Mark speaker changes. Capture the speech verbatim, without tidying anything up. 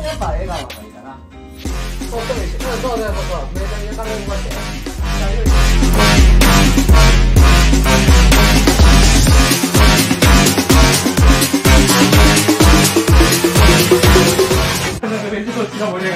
Speaker 1: やっぱ笑顔がいいかな。そうそうそうそうそうそう。目がやから動かして。なんかレジこっちが盛り上